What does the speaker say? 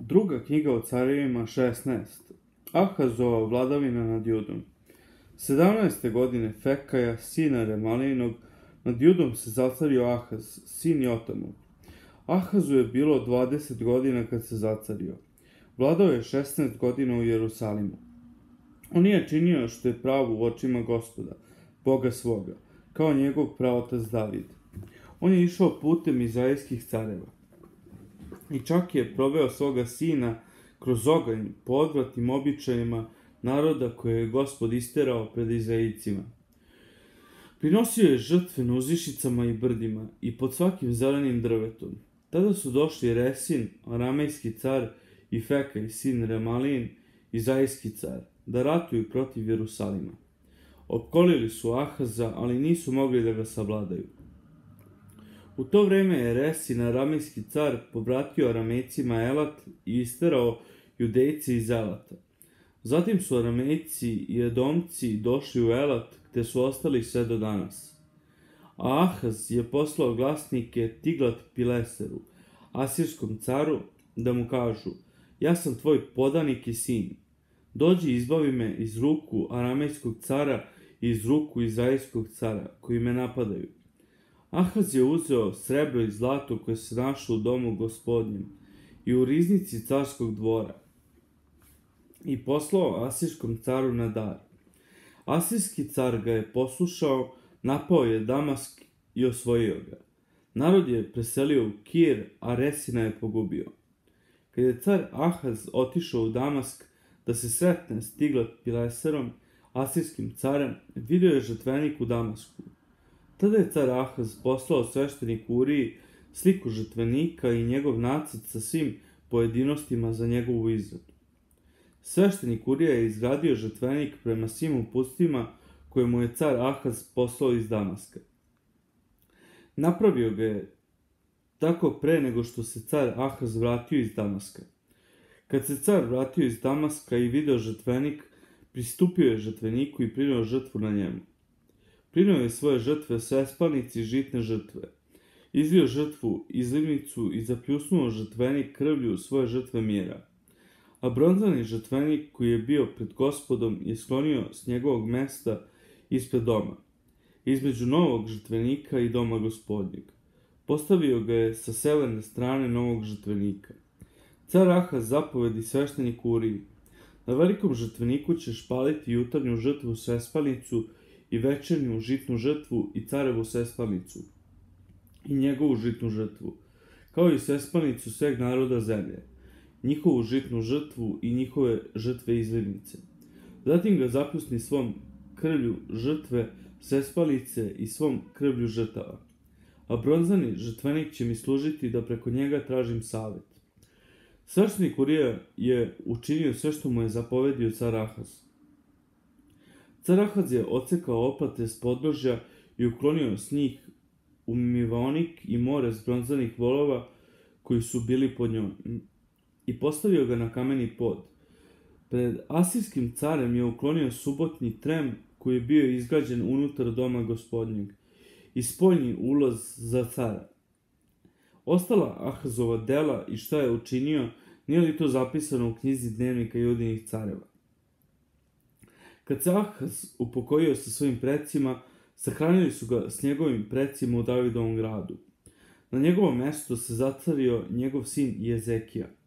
Druga knjiga o carevima 16. Ahazova vladavina nad Judom. 17. godine Fekaja, sina Remalijinog, nad Judom se zacario Ahaz, sin Jotamov. Ahazu je bilo 20 godina kad se zacario. Vladao je 16 godina u Jerusalimu. On je činio što je pravo u očima Gospoda, Boga svoga, kao njegov praotac David. On je išao putem izraelskih careva. I čak je proveo svoga sina kroz oganj po odvratnim običajima naroda koje je Gospod isterao pred Izraeljcima. Prinosio je žrtve na uzišicama i brdima i pod svakim zelenim drvetom. Tada su došli Resin, aramejski car, i Fekaj, sin Remalijin, izraelski car, da ratuju protiv Jerusalima. Opkolili su Ahaza, ali nisu mogli da ga savladaju. U to vreme je Resin, aramejski car, povratio Aramejcima Elat i isterao Judejce iz Elata. Zatim su Aramejci i Edomci došli u Elat, gde su ostali sve do danas. A Ahaz je poslao glasnike Tiglat-Pileseru, asirskom caru, da mu kažu: ja sam tvoj podanik i sin. Dođi i izbavi me iz ruku aramejskog cara i iz ruku izraelskog cara, koji me napadaju. Ahaz je uzeo srebro i zlato koje se našlo u domu Gospodnjem i u riznici carskog dvora i poslao asirskom caru na dar. Asirski car ga je poslušao, napao je Damask i osvojio ga. Narod je preselio u Kir, a Resina je pogubio. Kad je car Ahaz otišao u Damask da se sretne s Tiglat-Pileserom, asirskim carem, vidio je žrtvenik u Damasku. Tada je car Ahaz poslao svešteniku Uriji sliku žrtvenika i njegov nacrt sa svim pojedinostima za njegovu izradu. Sveštenik Urija je izgradio žrtvenik prema svim uputstvima koje mu je car Ahaz poslao iz Damaska. Napravio ga je tako pre nego što se car Ahaz vratio iz Damaska. Kad se car vratio iz Damaska i video žrtvenik, pristupio je žrtveniku i prineo žrtvu na njemu. Prineo je svoje žrtve svespalnici i žitne žrtve. Izvio žrtvu izlivnicu i zapljusnuo žrtvenik krvlju svoje žrtve mira. A bronzani žrtvenik koji je bio pred Gospodom je sklonio s njegovog mesta ispred doma, između novog žrtvenika i doma Gospodnjeg. Postavio ga je sa severne strane novog žrtvenika. Car Ahaz zapovedi svešteniku Uriji: na velikom žrtveniku ćeš paliti jutarnju žrtvu svespalnicu i večernju žitnu žrtvu i carevu svespalnicu i njegovu žitnu žrtvu, kao i svespalnicu sveg naroda zemlje, njihovu žitnu žrtvu i njihove žrtve izlivnice. Zatim ga zapljusni svom krvlju žrtve svespalnice i svom krvlju žrtava. A bronzani žrtvenik će mi služiti da preko njega tražim savet. Sveštenik Urija je učinio sve što mu je zapovedio car Ahaz. Car Ahaz je odsekao oplate s podnožja i uklonio s njih umivaonik i more s bronzanih volova koji su bili pod njom i postavio ga na kameni pod. Pred asirskim carem je uklonio subotnji trem koji je bio izgrađen unutar doma Gospodnjeg i spoljni ulaz za cara. Ostala Ahazova dela i šta je učinio, nije li to zapisano u knjizi dnevnika Judinih careva? Kad se Ahaz upokojio sa svojim precima, sahranili su ga s njegovim precima u Davidovom gradu. Na njegovo mesto se zacario njegov sin Jezekija.